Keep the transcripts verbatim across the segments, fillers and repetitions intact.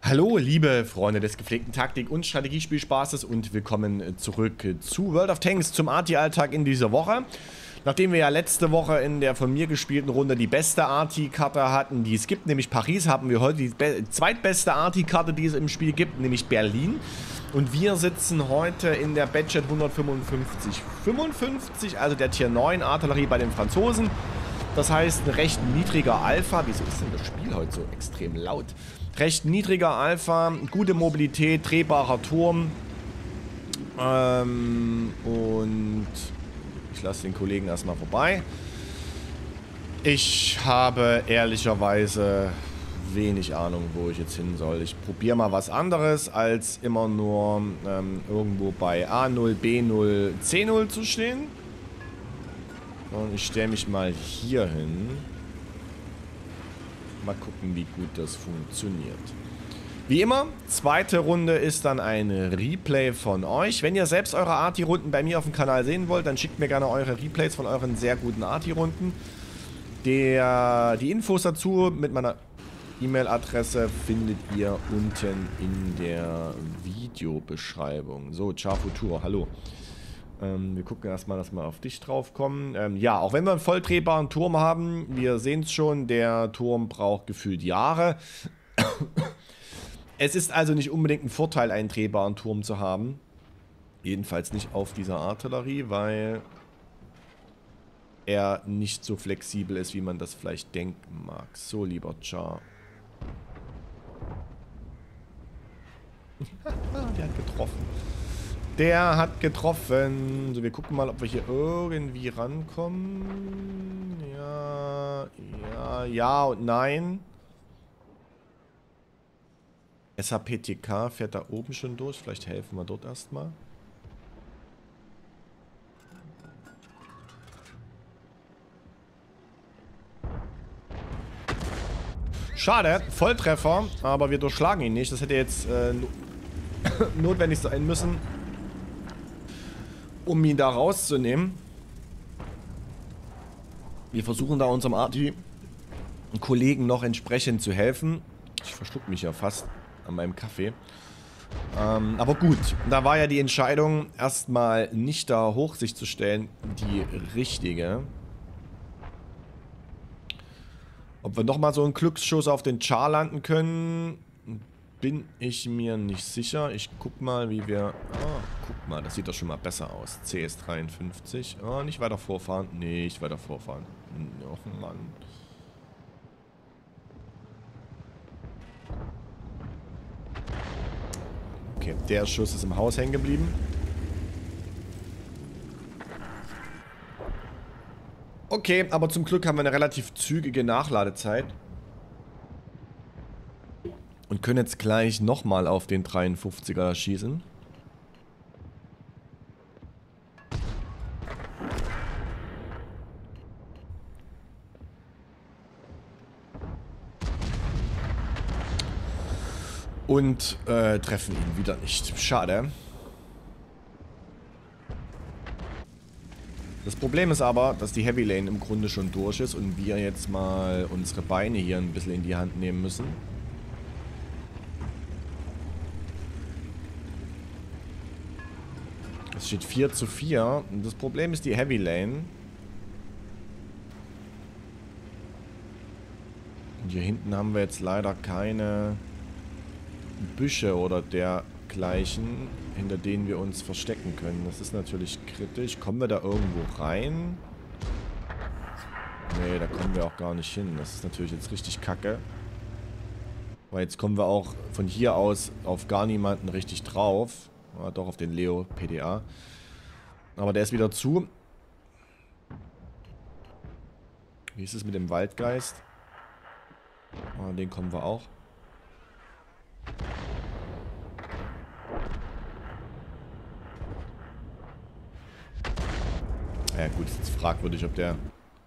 Hallo, liebe Freunde des gepflegten Taktik- und Strategiespielspaßes und willkommen zurück zu World of Tanks, zum Arty-Alltag in dieser Woche. Nachdem wir ja letzte Woche in der von mir gespielten Runde die beste Arty-Karte hatten, die es gibt, nämlich Paris, haben wir heute die zweitbeste Arty-Karte, die es im Spiel gibt, nämlich Berlin. Und wir sitzen heute in der Badget hundertfünfundfünfzig fünfundfünfzig, also der Tier neun Artillerie bei den Franzosen. Das heißt, ein recht niedriger Alpha. Wieso ist denn das Spiel heute so extrem laut? Recht niedriger Alpha, gute Mobilität, drehbarer Turm. Ähm, und ich lasse den Kollegen erstmal vorbei. Ich habe ehrlicherweise wenig Ahnung, wo ich jetzt hin soll. Ich probiere mal was anderes, als immer nur ähm, irgendwo bei A null, B null, C null zu stehen. Und ich stelle mich mal hier hin. Mal gucken, wie gut das funktioniert. Wie immer, zweite Runde ist dann ein Replay von euch. Wenn ihr selbst eure Arty-Runden bei mir auf dem Kanal sehen wollt, dann schickt mir gerne eure Replays von euren sehr guten Arty-Runden. Der, die Infos dazu mit meiner E-Mail-Adresse findet ihr unten in der Videobeschreibung. So, Ciao Futur, hallo. Ähm, wir gucken erstmal, dass wir auf dich drauf kommen. Ähm, ja, auch wenn wir einen volldrehbaren Turm haben, wir sehen es schon, der Turm braucht gefühlt Jahre. Es ist also nicht unbedingt ein Vorteil, einen drehbaren Turm zu haben. Jedenfalls nicht auf dieser Artillerie, weil er nicht so flexibel ist, wie man das vielleicht denken mag. So, lieber Char. Der hat getroffen. Der hat getroffen. So, wir gucken mal, ob wir hier irgendwie rankommen. Ja, ja, ja und nein. S H P T K fährt da oben schon durch. Vielleicht helfen wir dort erstmal. Schade, Volltreffer, aber wir durchschlagen ihn nicht. Das hätte jetzt äh, notwendig sein müssen, um ihn da rauszunehmen. Wir versuchen da unserem Arty-Kollegen noch entsprechend zu helfen. Ich verschluck mich ja fast an meinem Kaffee. Ähm, aber gut, da war ja die Entscheidung, erstmal nicht da hoch sich zu stellen, die richtige. Ob wir nochmal so einen Glücksschuss auf den Char landen können, bin ich mir nicht sicher. Ich guck mal, wie wir... Oh, guck mal, das sieht doch schon mal besser aus. C S dreiundfünfzig. Oh, nicht weiter vorfahren. Nicht weiter vorfahren. Oh Mann. Okay, der Schuss ist im Haus hängen geblieben. Okay, aber zum Glück haben wir eine relativ zügige Nachladezeit. Und können jetzt gleich nochmal auf den dreiundfünfziger schießen. Und äh, treffen ihn wieder nicht. Schade. Das Problem ist aber, dass die Heavy Lane im Grunde schon durch ist und wir jetzt mal unsere Beine hier ein bisschen in die Hand nehmen müssen. Es steht vier zu vier. Und das Problem ist die Heavy Lane. Und hier hinten haben wir jetzt leider keine Büsche oder dergleichen, hinter denen wir uns verstecken können. Das ist natürlich kritisch. Kommen wir da irgendwo rein? Nee, da kommen wir auch gar nicht hin. Das ist natürlich jetzt richtig kacke. Weil jetzt kommen wir auch von hier aus auf gar niemanden richtig drauf. Ah, doch, auf den Leo P D A. Aber der ist wieder zu. Wie ist es mit dem Waldgeist? Ah, den kommen wir auch. Ja gut, ist jetzt fragwürdig, ob der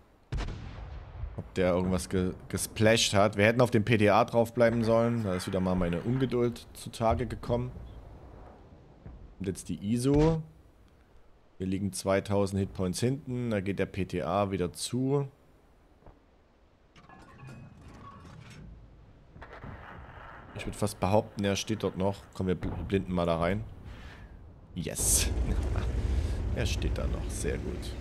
ob der irgendwas ge gesplasht hat. Wir hätten auf dem P D A drauf bleiben sollen. Da ist wieder mal meine Ungeduld zutage gekommen. Und jetzt die I S O. Wir liegen zweitausend Hitpoints hinten. Da geht der P T A wieder zu. Ich würde fast behaupten, er steht dort noch. Kommen wir blinden mal da rein. Yes. Er steht da noch. Sehr gut.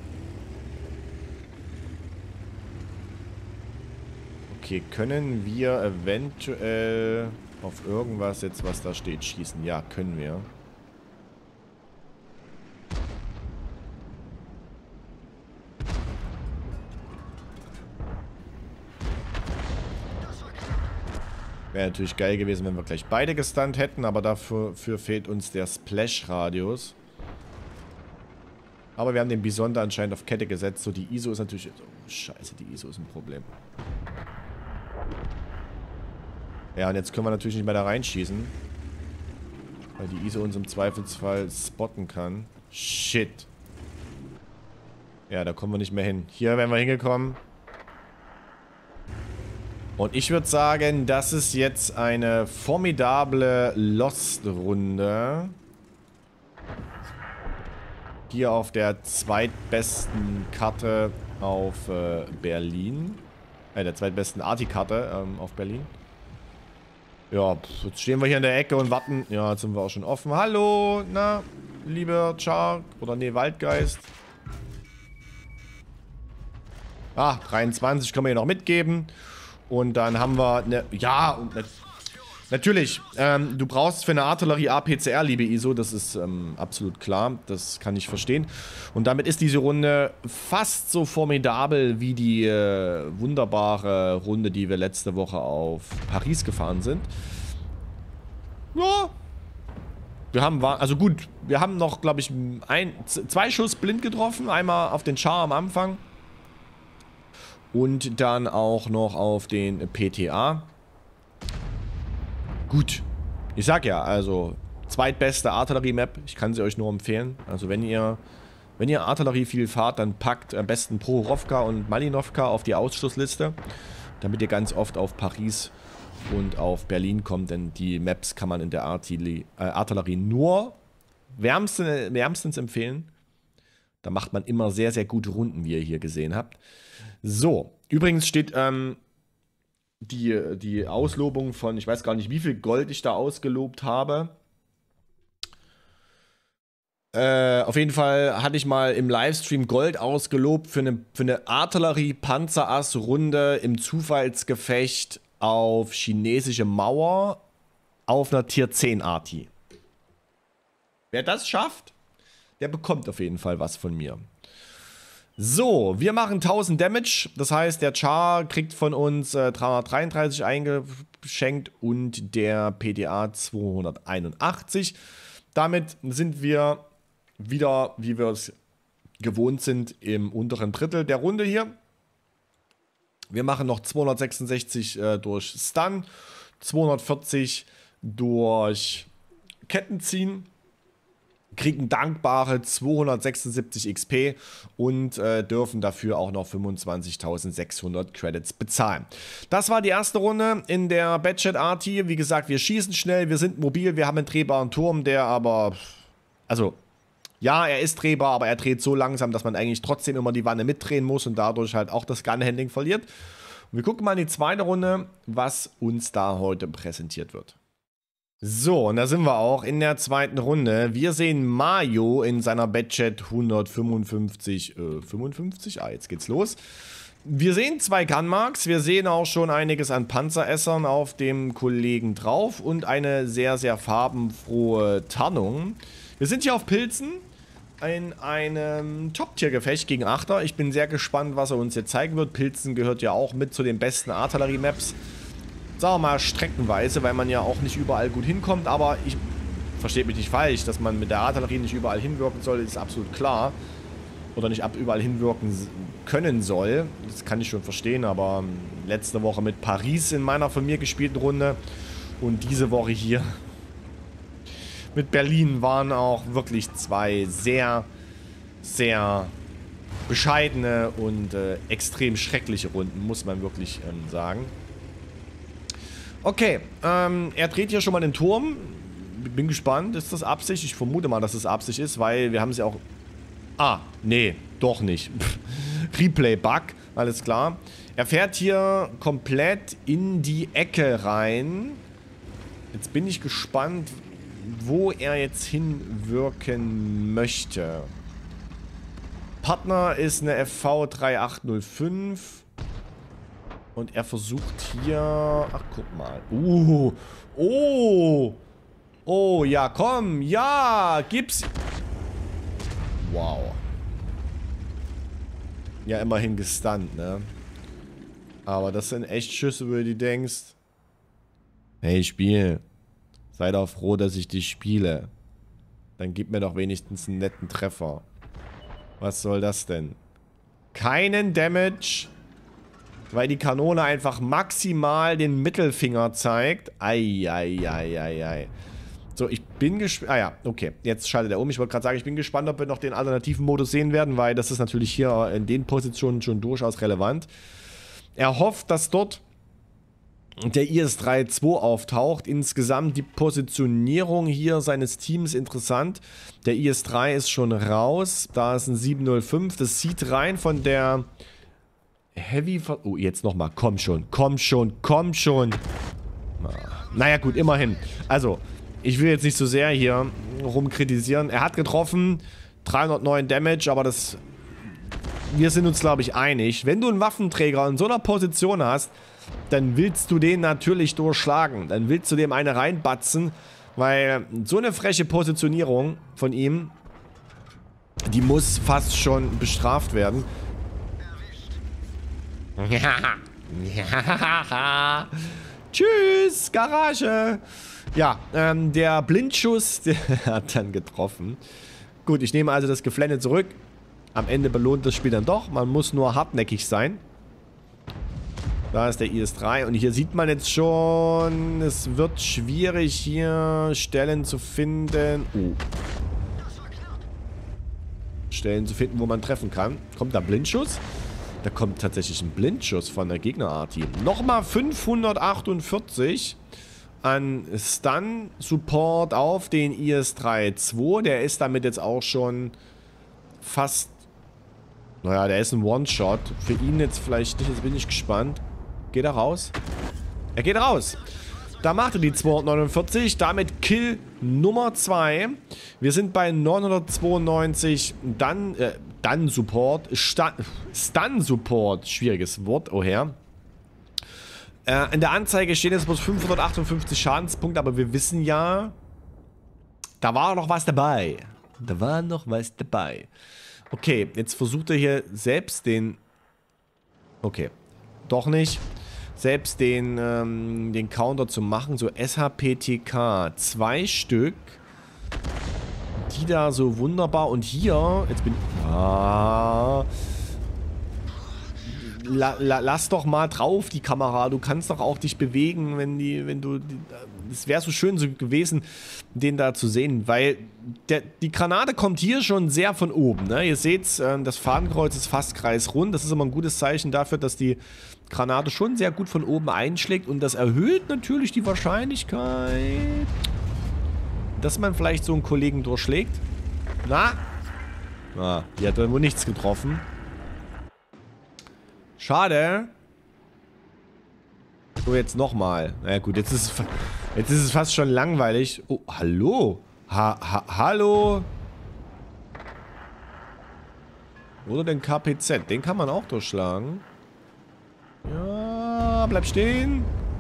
Okay, können wir eventuell auf irgendwas jetzt, was da steht, schießen? Ja, können wir. Wäre natürlich geil gewesen, wenn wir gleich beide gestunt hätten, aber dafür für fehlt uns der Splash-Radius. Aber wir haben den Bison da anscheinend auf Kette gesetzt. So, die I S O ist natürlich... Oh, scheiße, die I S O ist ein Problem. Ja, und jetzt können wir natürlich nicht mehr da reinschießen. Weil die I S O uns im Zweifelsfall spotten kann. Shit. Ja, da kommen wir nicht mehr hin. Hier wären wir hingekommen. Und ich würde sagen, das ist jetzt eine formidable Lost-Runde. Hier auf der zweitbesten Karte auf äh, Berlin. Äh, der zweitbesten Arti-Karte ähm, auf Berlin. Ja, jetzt stehen wir hier in der Ecke und warten. Ja, jetzt sind wir auch schon offen. Hallo, na, lieber Char. Oder nee, Waldgeist. Ah, dreiundzwanzig können wir hier noch mitgeben. Und dann haben wir eine, ja, und ne, natürlich, ähm, du brauchst für eine Artillerie A P C R, liebe I S O, das ist ähm, absolut klar, das kann ich verstehen. Und damit ist diese Runde fast so formidabel wie die äh, wunderbare Runde, die wir letzte Woche auf Paris gefahren sind. Ja, wir haben, also gut, wir haben noch, glaube ich, ein, zwei Schuss blind getroffen, einmal auf den Char am Anfang. Und dann auch noch auf den P T A. Gut. Ich sag ja, also zweitbeste Artillerie-Map. Ich kann sie euch nur empfehlen. Also wenn ihr wenn ihr Artillerie viel fahrt, dann packt am besten Prohorovka und Malinovka auf die Ausschlussliste. Damit ihr ganz oft auf Paris und auf Berlin kommt. Denn die Maps kann man in der Artillerie, äh, Artillerie nur wärmstens, wärmstens empfehlen. Da macht man immer sehr, sehr gute Runden, wie ihr hier gesehen habt. So, übrigens steht ähm, die, die Auslobung von, ich weiß gar nicht, wie viel Gold ich da ausgelobt habe. Äh, auf jeden Fall hatte ich mal im Livestream Gold ausgelobt für eine, für eine Artillerie-Panzerass-Runde im Zufallsgefecht auf chinesische Mauer auf einer Tier zehn Arti. Wer das schafft, der bekommt auf jeden Fall was von mir. So, wir machen tausend Damage. Das heißt, der Char kriegt von uns äh, dreihundertdreiunddreißig eingeschenkt und der P D A zweihunderteinundachtzig. Damit sind wir wieder, wie wir es gewohnt sind, im unteren Drittel der Runde hier. Wir machen noch zweihundertsechsundsechzig äh, durch Stun, zweihundertvierzig durch Kettenziehen. Kriegen dankbare zweihundertsechsundsiebzig X P und äh, dürfen dafür auch noch fünfundzwanzigtausendsechshundert Credits bezahlen. Das war die erste Runde in der Badget Arti. Wie gesagt, wir schießen schnell, wir sind mobil, wir haben einen drehbaren Turm, der aber, also, ja, er ist drehbar, aber er dreht so langsam, dass man eigentlich trotzdem immer die Wanne mitdrehen muss und dadurch halt auch das Gun-Handling verliert. Und wir gucken mal in die zweite Runde, was uns da heute präsentiert wird. So, und da sind wir auch in der zweiten Runde. Wir sehen Mayo in seiner Badget hundertfünfundfünfzig, äh, fünfundfünfzig? Ah, jetzt geht's los. Wir sehen zwei Gunmarks, wir sehen auch schon einiges an Panzeressern auf dem Kollegen drauf und eine sehr, sehr farbenfrohe Tarnung. Wir sind hier auf Pilzen in einem Top-Tier-Gefecht gegen Achter. Ich bin sehr gespannt, was er uns jetzt zeigen wird. Pilzen gehört ja auch mit zu den besten Artillerie-Maps. Sagen wir mal streckenweise, weil man ja auch nicht überall gut hinkommt, aber ich verstehe mich nicht falsch, dass man mit der Artillerie nicht überall hinwirken soll, ist absolut klar. Oder nicht ab überall hinwirken können soll, das kann ich schon verstehen, aber letzte Woche mit Paris in meiner von mir gespielten Runde und diese Woche hier mit Berlin waren auch wirklich zwei sehr, sehr bescheidene und äh, extrem schreckliche Runden, muss man wirklich ähm, sagen. Okay, ähm, er dreht hier schon mal den Turm. Bin gespannt. Ist das Absicht? Ich vermute mal, dass es Absicht ist, weil wir haben es ja auch... Ah, nee, doch nicht. Replay-Bug, alles klar. Er fährt hier komplett in die Ecke rein Jetzt bin ich gespannt, wo er jetzt hinwirken möchte. Partner ist eine F V drei acht null fünf. Und er versucht hier... Ach, guck mal. Uh. Oh. Oh, ja, komm. Ja, gib's. Wow. Ja, immerhin gestunt, ne? Aber das sind echt Schüsse, wo du dir denkst... Hey, Spiel. Sei doch froh, dass ich dich spiele. Dann gib mir doch wenigstens einen netten Treffer. Was soll das denn? Keinen Damage... Weil die Kanone einfach maximal den Mittelfinger zeigt. Eieieiei. So, ich bin gespannt. Ah ja, okay. Jetzt schaltet er um. Ich wollte gerade sagen, ich bin gespannt, ob wir noch den alternativen Modus sehen werden, weil das ist natürlich hier in den Positionen schon durchaus relevant. Er hofft, dass dort der I S drei zwei auftaucht. Insgesamt die Positionierung hier seines Teams interessant. Der I S drei ist schon raus. Da ist ein sieben null fünf. Das sieht rein von der... Heavy... Oh, jetzt nochmal. Komm schon. Komm schon. Komm schon. Naja, gut. Immerhin. Also, ich will jetzt nicht so sehr hier rumkritisieren. Er hat getroffen. dreihundertneun Damage, aber das... Wir sind uns, glaube ich, einig. Wenn du einen Waffenträger in so einer Position hast, dann willst du den natürlich durchschlagen. Dann willst du dem eine reinbatzen, weil so eine freche Positionierung von ihm, die muss fast schon bestraft werden. Tschüss, Garage. Ja, ähm, der Blindschuss, der hat dann getroffen. Gut, ich nehme also das Geflänne zurück. Am Ende belohnt das Spiel dann doch. Man muss nur hartnäckig sein. Da ist der I S drei. Und hier sieht man jetzt schon, es wird schwierig, hier Stellen zu finden. Oh. Stellen zu finden, wo man treffen kann. Kommt da Blindschuss? Da kommt tatsächlich ein Blindschuss von der Gegner-Arty. Nochmal fünfhundertachtundvierzig an Stun-Support auf den I S drei zwei. Der ist damit jetzt auch schon fast... Naja, der ist ein One-Shot. Für ihn jetzt vielleicht nicht. Jetzt bin ich gespannt. Geht er raus? Er geht raus. Da macht er die zweihundertneunundvierzig. Damit Kill Nummer zwei. Wir sind bei neunhundertzweiundneunzig. Dann... Äh, Stun Support. Stun Support. Schwieriges Wort, oh Herr. Äh, in der Anzeige stehen jetzt bloß fünfhundertachtundfünfzig Schadenspunkte, aber wir wissen ja, da war noch was dabei. Da war noch was dabei. Okay, jetzt versucht er hier selbst den... Okay, doch nicht. Selbst den, ähm, den Counter zu machen. So S H P T K. Zwei Stück. Die da so wunderbar. Und hier, jetzt bin ich... Ah, la, la, lass doch mal drauf die Kamera. Du kannst doch auch dich bewegen, wenn die, wenn du... Es wäre so schön so gewesen, den da zu sehen, weil der, die Granate kommt hier schon sehr von oben. Ne? Ihr seht, äh, das Fadenkreuz ist fast kreisrund. Das ist immer ein gutes Zeichen dafür, dass die Granate schon sehr gut von oben einschlägt. Und das erhöht natürlich die Wahrscheinlichkeit... dass man vielleicht so einen Kollegen durchschlägt. Na? Ah, die hat wohl nichts getroffen. Schade. So, jetzt nochmal. Na ja, gut, jetzt ist, es, jetzt ist es fast schon langweilig. Oh, hallo? Ha, ha, hallo? Oder den K P Z. Den kann man auch durchschlagen. Ja, bleib stehen.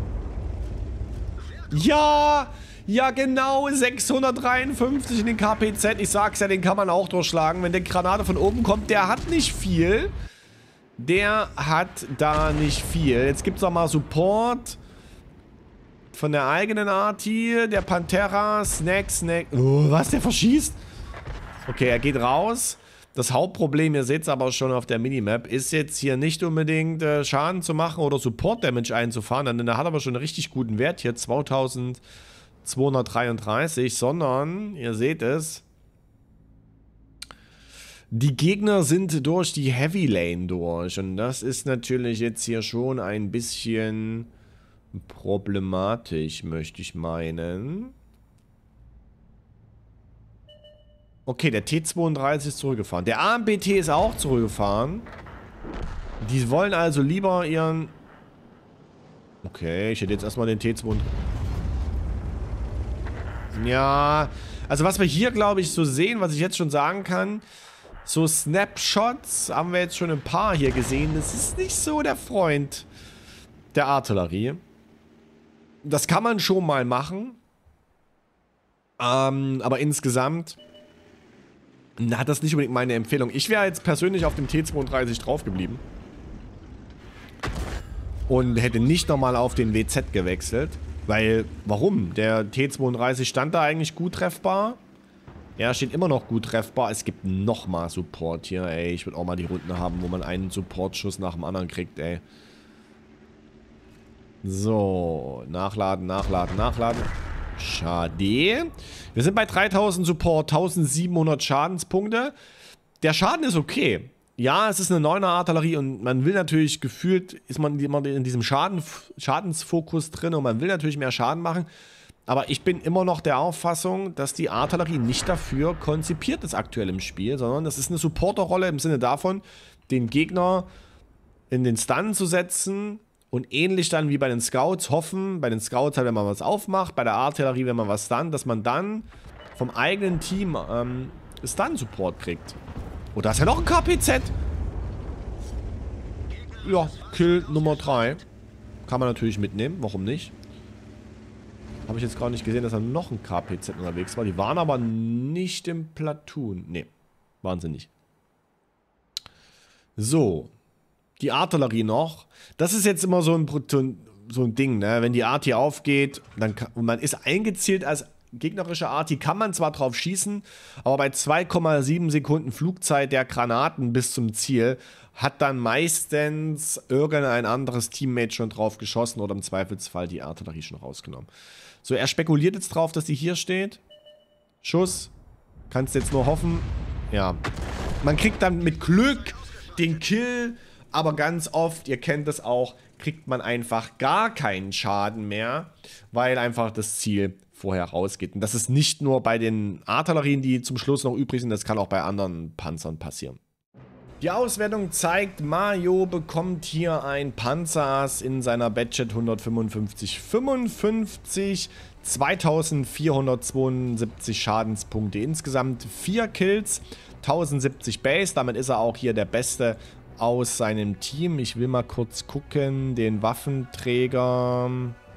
Ja! Ja, genau, sechshundertdreiundfünfzig in den K P Z. Ich sag's ja, den kann man auch durchschlagen. Wenn der Granate von oben kommt, der hat nicht viel. Der hat da nicht viel. Jetzt gibt's auch mal Support von der eigenen Arty. Der Pantera, Snack, Snack. Oh, was, der verschießt? Okay, er geht raus. Das Hauptproblem, ihr seht es aber schon auf der Minimap, ist jetzt hier nicht unbedingt äh, Schaden zu machen oder Support-Damage einzufahren. Denn er hat aber schon einen richtig guten Wert hier, zweitausendzweihundertdreiunddreißig, sondern, ihr seht es, die Gegner sind durch die Heavy Lane durch. Und das ist natürlich jetzt hier schon ein bisschen problematisch, möchte ich meinen. Okay, der T zweiunddreißig ist zurückgefahren. Der A M B T ist auch zurückgefahren. Die wollen also lieber ihren... Okay, ich hätte jetzt erstmal den T zweiunddreißig... Ja, also was wir hier, glaube ich, so sehen, was ich jetzt schon sagen kann, so Snapshots haben wir jetzt schon ein paar hier gesehen. Das ist nicht so der Freund der Artillerie. Das kann man schon mal machen. Ähm, aber insgesamt hat das nicht unbedingt meine Empfehlung. Ich wäre jetzt persönlich auf dem T zweiunddreißig drauf geblieben. Und hätte nicht nochmal auf den W Z gewechselt. Weil, warum? Der T zweiunddreißig stand da eigentlich gut treffbar. Er steht immer noch gut treffbar. Es gibt nochmal Support hier, ey. Ich würde auch mal die Runden haben, wo man einen Supportschuss nach dem anderen kriegt, ey. So, nachladen, nachladen, nachladen. Schade. Wir sind bei dreitausend Support, eintausendsiebenhundert Schadenspunkte. Der Schaden ist okay. Ja, es ist eine neuner Artillerie und man will natürlich, gefühlt ist man immer in diesem Schaden, Schadensfokus drin und man will natürlich mehr Schaden machen. Aber ich bin immer noch der Auffassung, dass die Artillerie nicht dafür konzipiert ist aktuell im Spiel, sondern das ist eine Supporterrolle im Sinne davon, den Gegner in den Stun zu setzen und ähnlich dann wie bei den Scouts hoffen, bei den Scouts halt, wenn man was aufmacht, bei der Artillerie, wenn man was stunt, dass man dann vom eigenen Team ähm, Stun-Support kriegt. Oh, da ist ja noch ein K P Z. Ja, Kill Nummer drei. Kann man natürlich mitnehmen, warum nicht? Habe ich jetzt gar nicht gesehen, dass da noch ein K P Z unterwegs war. Die waren aber nicht im Platoon. Ne, waren sie nicht. So. Die Artillerie noch. Das ist jetzt immer so ein, so ein Ding, ne? Wenn die Arti aufgeht, dann kann, und man ist eingezielt als gegnerische Arti, kann man zwar drauf schießen, aber bei zwei Komma sieben Sekunden Flugzeit der Granaten bis zum Ziel hat dann meistens irgendein anderes Teammate schon drauf geschossen oder im Zweifelsfall die Artillerie schon rausgenommen. So, er spekuliert jetzt drauf, dass die hier steht. Schuss. Kannst jetzt nur hoffen. Ja. Man kriegt dann mit Glück den Kill, aber ganz oft, ihr kennt das auch, kriegt man einfach gar keinen Schaden mehr, weil einfach das Ziel vorher rausgeht. Und das ist nicht nur bei den Artillerien, die zum Schluss noch übrig sind, das kann auch bei anderen Panzern passieren. Die Auswertung zeigt, Mayo bekommt hier ein Panzers in seiner Badget hundertfünfundfünfzig fünfundfünfzig, zweitausendvierhundertzweiundsiebzig Schadenspunkte, insgesamt vier Kills, tausendsiebzig Base, damit ist er auch hier der Beste aus seinem Team. Ich will mal kurz gucken, den Waffenträger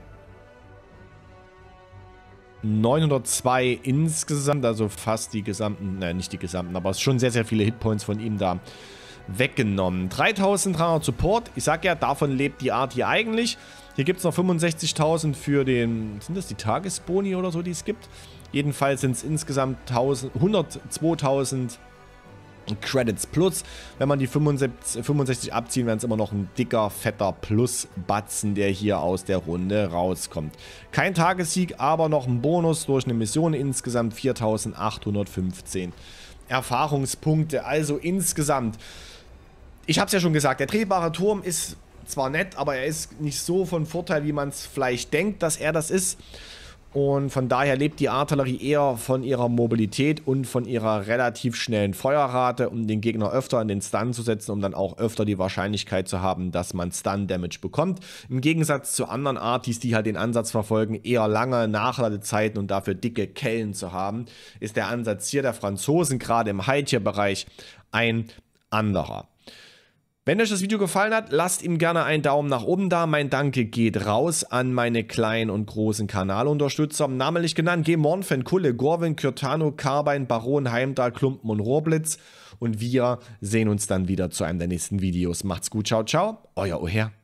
neunhundertzwei insgesamt, also fast die gesamten, nein, nicht die gesamten, aber es sind schon sehr, sehr viele Hitpoints von ihm da weggenommen. dreitausenddreihundert Support, ich sag ja, davon lebt die Arti eigentlich. Hier gibt es noch fünfundsechzigtausend für den, sind das die Tagesboni oder so, die es gibt? Jedenfalls sind es insgesamt hundertzweitausend Credits plus. Wenn man die fünfundsiebzig, fünfundsechzig abziehen, wären es immer noch ein dicker, fetter Plus-Batzen, der hier aus der Runde rauskommt. Kein Tagessieg, aber noch ein Bonus durch eine Mission. Insgesamt viertausendachthundertfünfzehn Erfahrungspunkte. Also insgesamt, ich habe es ja schon gesagt, der drehbare Turm ist zwar nett, aber er ist nicht so von Vorteil, wie man es vielleicht denkt, dass er das ist. Und von daher lebt die Artillerie eher von ihrer Mobilität und von ihrer relativ schnellen Feuerrate, um den Gegner öfter in den Stun zu setzen, um dann auch öfter die Wahrscheinlichkeit zu haben, dass man Stun-Damage bekommt. Im Gegensatz zu anderen Artis, die halt den Ansatz verfolgen, eher lange Nachladezeiten und dafür dicke Kellen zu haben, ist der Ansatz hier der Franzosen, gerade im High-Tier-Bereich, ein anderer. Wenn euch das Video gefallen hat, lasst ihm gerne einen Daumen nach oben da. Mein Danke geht raus an meine kleinen und großen Kanalunterstützer. Namentlich genannt G. Mornfen, Kulle, Gorwin, Kürtano, Carbine, Baron, Heimdall, Klumpen und Rohrblitz. Und wir sehen uns dann wieder zu einem der nächsten Videos. Macht's gut, ciao, ciao. Euer Oher.